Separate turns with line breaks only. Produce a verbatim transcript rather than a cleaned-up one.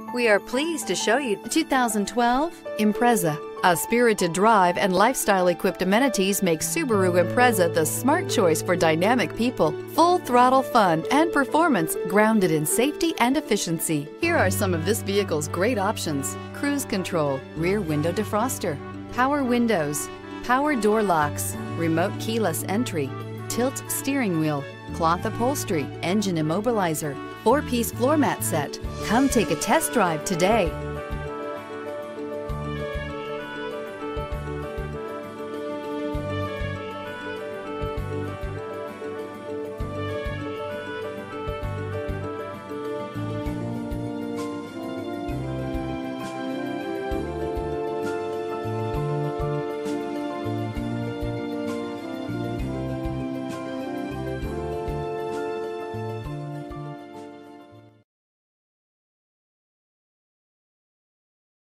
We are pleased to show you
The two thousand twelve Impreza. A spirited drive and lifestyle-equipped amenities make Subaru Impreza the smart choice for dynamic people. Full throttle fun and performance grounded in safety and efficiency. Here are some of this vehicle's great options: cruise control, rear window defroster, power windows, power door locks, remote keyless entry, tilt steering wheel, cloth upholstery, engine immobilizer, four-piece floor mat set. Come take a test drive today.